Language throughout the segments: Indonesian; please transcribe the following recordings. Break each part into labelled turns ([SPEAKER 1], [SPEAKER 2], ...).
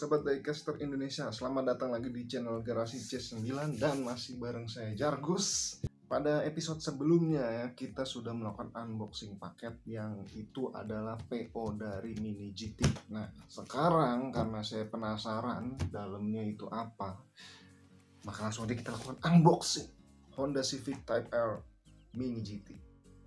[SPEAKER 1] Sobat Diecaster Indonesia, selamat datang lagi di channel Garasi C9 dan masih bareng saya Jargus. Pada episode sebelumnya ya, kita sudah melakukan unboxing paket yang itu adalah PO dari Mini GT. Nah, sekarang karena saya penasaran dalamnya itu apa, maka langsung aja kita lakukan unboxing Honda Civic Type R Mini GT.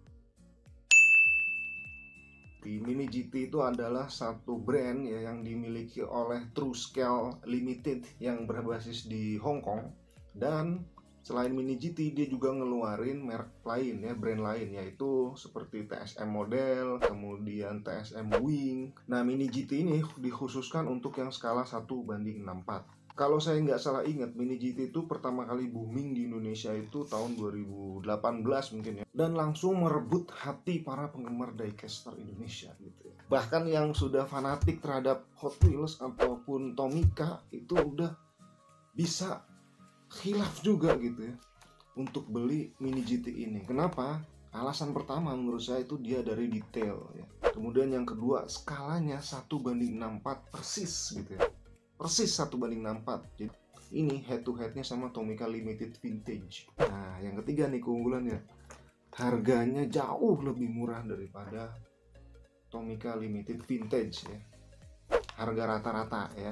[SPEAKER 1] Mini GT itu adalah satu brand ya yang dimiliki oleh TrueScale Limited yang berbasis di Hong Kong, dan selain Mini GT dia juga ngeluarin merek lain ya, brand lain, yaitu seperti TSM Model, kemudian TSM Wing. Nah, Mini GT ini dikhususkan untuk yang skala 1:64. Kalau saya nggak salah ingat, Mini GT itu pertama kali booming di Indonesia itu tahun 2018 mungkin ya, dan langsung merebut hati para penggemar Diecaster Indonesia gitu ya. Bahkan yang sudah fanatik terhadap Hot Wheels ataupun Tomica itu udah bisa khilaf juga gitu ya untuk beli Mini GT ini. Kenapa? Alasan pertama menurut saya itu dia dari detail ya. Kemudian yang kedua, skalanya 1:64 persis gitu ya. Persis 1:64. Jadi ini head to headnya sama Tomica Limited Vintage. Nah, yang ketiga nih keunggulannya, harganya jauh lebih murah daripada Tomica Limited Vintage ya. Harga rata-rata ya.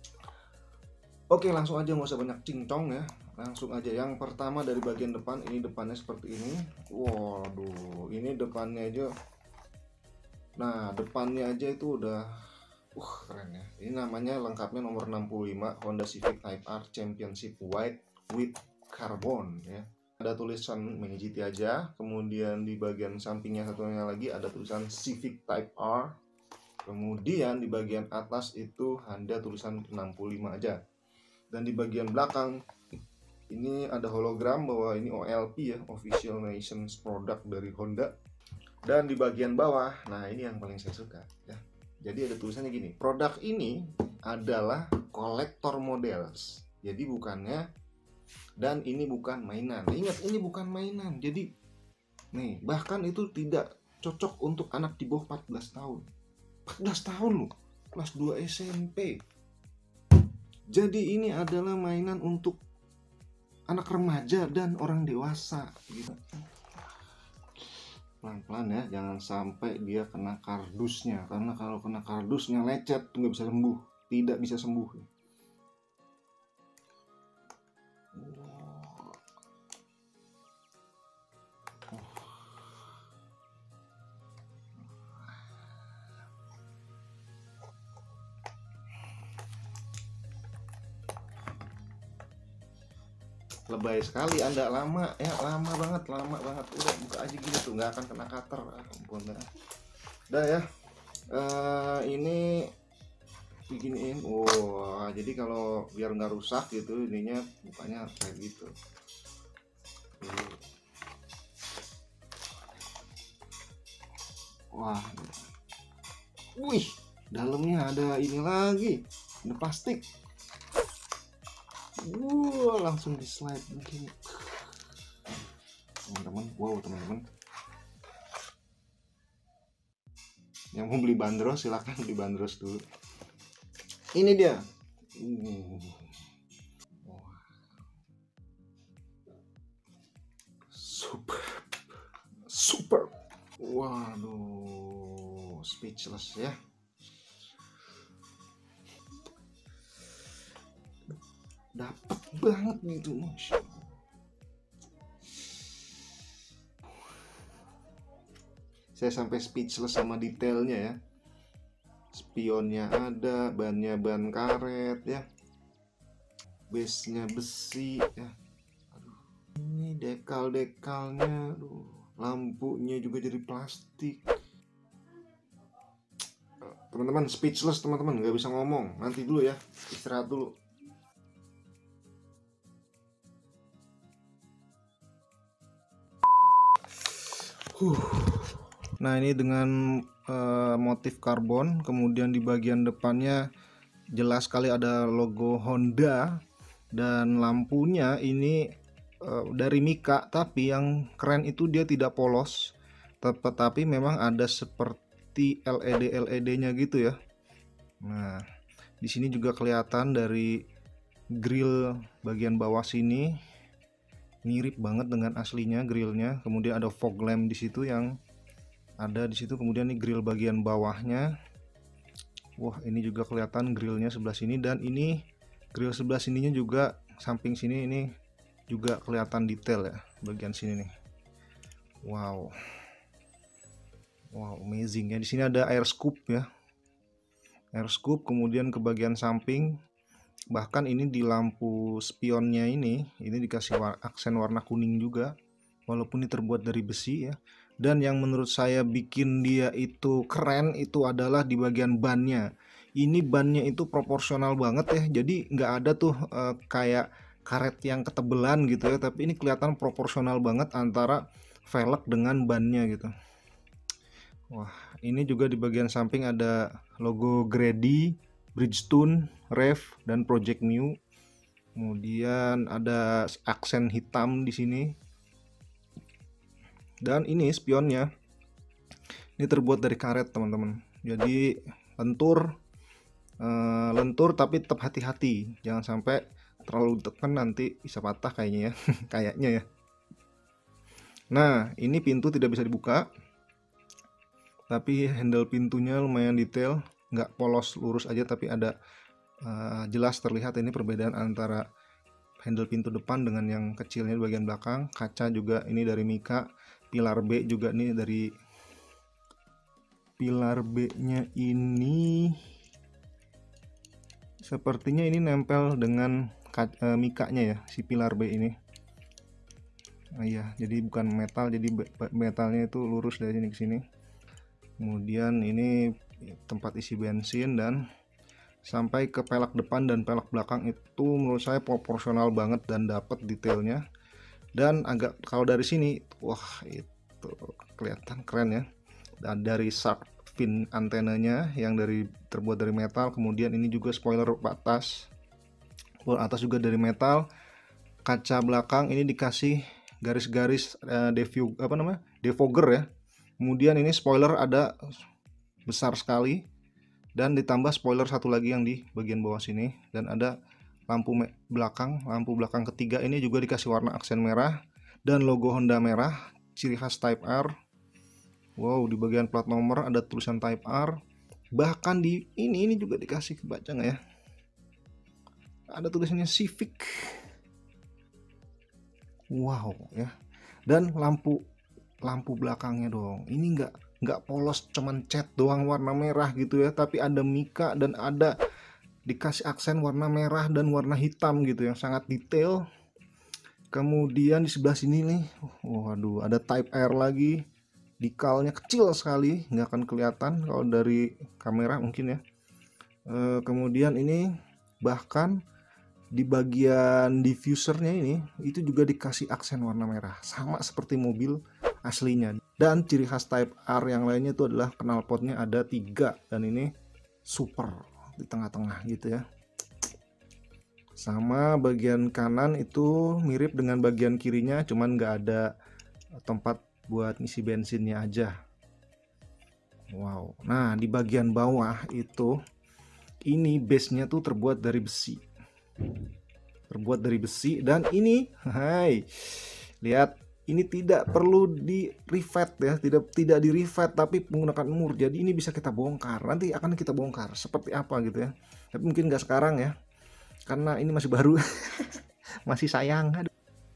[SPEAKER 1] Oke, langsung aja, nggak usah banyak cincong ya. Langsung aja. Yang pertama dari bagian depan, ini depannya seperti ini. Waduh, ini depannya aja. Nah, depannya aja itu udah keren ya. Ini namanya lengkapnya nomor 65 Honda Civic Type R Championship White with Carbon ya. Ada tulisan Mini GT aja, kemudian di bagian sampingnya satunya lagi ada tulisan Civic Type R. Kemudian di bagian atas itu ada tulisan 65 aja. Dan di bagian belakang ini ada hologram bahwa ini OLP ya, Official License Product dari Honda. Dan di bagian bawah, nah ini yang paling saya suka ya. Jadi ada tulisannya gini, produk ini adalah collector models. Jadi bukannya, dan ini bukan mainan. Ingat, ini bukan mainan. Jadi nih, bahkan itu tidak cocok untuk anak di bawah 14 tahun. 14 tahun loh, kelas 2 SMP. Jadi ini adalah mainan untuk anak remaja dan orang dewasa gitu. Pelan-pelan ya, jangan sampai dia kena kardusnya, karena kalau kena kardusnya lecet nggak bisa sembuh, tidak bisa sembuh. Lebay sekali Anda, lama ya, lama banget. Udah buka aja gitu tuh, nggak akan kena cutter. Ampun dah. Udah ya, ini beginiin. Jadi kalau biar nggak rusak gitu, ininya bukanya kayak gitu. Wah, wih, dalamnya ada ini lagi, ada plastik. Langsung di slide begini teman-teman. Teman-teman yang mau beli bandros silahkan beli bandros dulu. Ini dia. Super. Waduh, speechless ya. Dapat banget gitu, Masya Allah. Saya sampai speechless sama detailnya ya. Spionnya ada, bannya ban karet ya, base-nya besi ya. Aduh, ini dekal-dekalnya, lampunya juga jadi plastik. Teman-teman speechless, teman-teman nggak bisa ngomong. Nanti dulu ya, istirahat dulu. Nah, ini dengan motif karbon, kemudian di bagian depannya jelas sekali ada logo Honda, dan lampunya ini dari Mika, tapi yang keren itu dia tidak polos, tetapi memang ada seperti LED-nya gitu ya. Nah, Di sini juga kelihatan dari grill bagian bawah sini mirip banget dengan aslinya grillnya. Kemudian ada fog lamp di situ yang ada di situ. Kemudian ini grill bagian bawahnya. Wah, ini juga kelihatan grillnya sebelah sini, dan ini grill sebelah sininya juga, samping sini ini juga kelihatan detail ya bagian sini nih. Wow, amazing ya. Di sini ada air scoop ya, air scoop. Kemudian ke bagian samping, bahkan ini di lampu spionnya ini dikasih aksen warna kuning juga, walaupun ini terbuat dari besi ya. Dan yang menurut saya bikin dia itu keren itu adalah di bagian bannya. Ini bannya itu proporsional banget ya, jadi nggak ada tuh kayak karet yang ketebelan gitu ya, tapi ini kelihatan proporsional banget antara velg dengan bannya gitu. Wah, ini juga di bagian samping ada logo Grady, Bridgestone, Rev, dan Project New. Kemudian ada aksen hitam di sini. Dan ini spionnya, ini terbuat dari karet teman-teman. Jadi lentur tapi tetap hati-hati, jangan sampai terlalu tekan nanti bisa patah kayaknya ya. Kayaknya ya. Nah, ini pintu tidak bisa dibuka, tapi handle pintunya lumayan detail, nggak polos lurus aja, tapi ada jelas terlihat ini perbedaan antara handle pintu depan dengan yang kecilnya di bagian belakang. Kaca juga ini dari Mika. Pilar B juga nih, dari pilar B nya ini sepertinya ini nempel dengan Mikanya ya, si pilar B ini. Iya, jadi bukan metal, jadi metalnya itu lurus dari sini ke sini. Kemudian ini tempat isi bensin, dan sampai ke pelek depan dan pelek belakang itu menurut saya proporsional banget dan dapat detailnya. Dan agak kalau dari sini, wah itu kelihatan keren ya. Dan dari shark fin antenanya yang terbuat dari metal. Kemudian ini juga spoiler atas juga dari metal. Kaca belakang ini dikasih garis-garis defogger ya. Kemudian ini spoiler ada besar sekali, dan ditambah spoiler satu lagi yang di bagian bawah sini, dan ada lampu belakang ketiga ini juga dikasih warna aksen merah dan logo Honda merah, ciri khas Type R. Wow, di bagian plat nomor ada tulisan Type R. Bahkan di ini juga dikasih, kebaca nggak ya? Ada tulisannya Civic. Wow ya. Dan lampu belakangnya dong. Ini nggak polos, cuman cat doang warna merah gitu ya, tapi ada Mika dan ada dikasih aksen warna merah dan warna hitam gitu yang sangat detail. Kemudian di sebelah sini nih, waduh, ada Type R lagi. Dekalnya kecil sekali, nggak akan kelihatan kalau dari kamera mungkin ya. Kemudian ini bahkan di bagian diffusernya ini itu juga dikasih aksen warna merah, sama seperti mobil aslinya. Dan ciri khas Type R yang lainnya itu adalah knalpotnya ada 3, dan ini super di tengah-tengah gitu ya. Sama bagian kanan itu mirip dengan bagian kirinya, cuman nggak ada tempat buat ngisi bensinnya aja. Wow. Nah, di bagian bawah itu ini base-nya tuh terbuat dari besi. Dan ini, hai, lihat, ini tidak perlu di rivet ya, tidak di rivet, tapi menggunakan mur. Jadi ini bisa kita bongkar. Nanti akan kita bongkar seperti apa gitu ya. Tapi mungkin nggak sekarang ya, karena ini masih baru. Masih sayang. Aduh.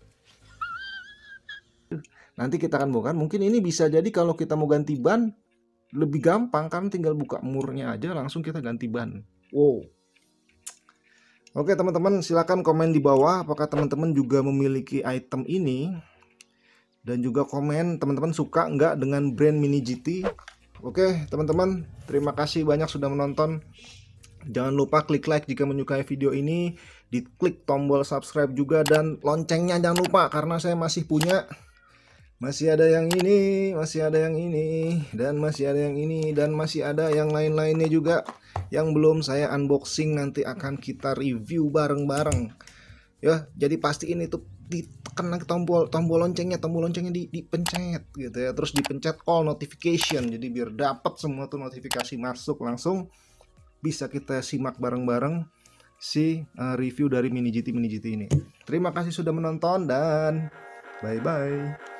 [SPEAKER 1] Nanti kita akan bongkar. Mungkin ini bisa jadi kalau kita mau ganti ban lebih gampang, kan tinggal buka murnya aja langsung kita ganti ban. Wow. Oke teman-teman, silakan komen di bawah apakah teman-teman juga memiliki item ini, dan juga komen teman-teman suka nggak dengan brand Mini GT. Oke teman-teman, terima kasih banyak sudah menonton. Jangan lupa klik like jika menyukai video ini, diklik tombol subscribe juga, dan loncengnya jangan lupa, karena saya masih punya, masih ada yang ini, masih ada yang ini, dan masih ada yang ini, dan masih ada yang lain-lainnya juga yang belum saya unboxing. Nanti akan kita review bareng-bareng ya. Jadi pastiin itu ditekan tombol loncengnya, dipencet gitu ya, terus dipencet all notification, jadi biar dapat semua tuh notifikasi masuk langsung bisa kita simak bareng-bareng si review dari Mini GT ini. Terima kasih sudah menonton dan bye-bye.